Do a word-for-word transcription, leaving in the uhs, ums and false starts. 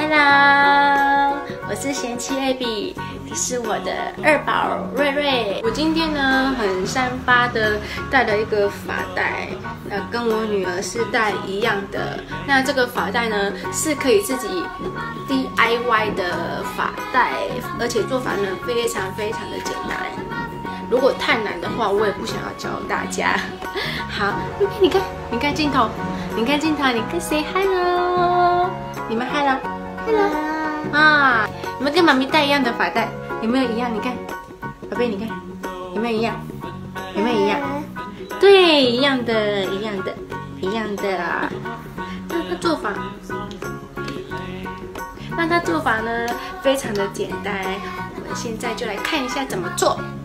Hello， 我是贤妻Abby，这是我的二宝瑞瑞。我今天呢很散发的带了一个发带，那跟我女儿是戴一样的。那这个发带呢是可以自己 D I Y 的发带，而且做法呢非常非常的简单。如果太难的话，我也不想要教大家。好，你看，你看镜头，你看镜头，你跟谁 hello？ 你们 hello，hello 啊！你们跟妈咪戴一样的发带，有没有一样？你看，宝贝，你看，有没有一样？有没有一样？对，一样的，一样的，一样的啊。那它做法，那它做法呢，非常的简单。我们现在就来看一下怎么做。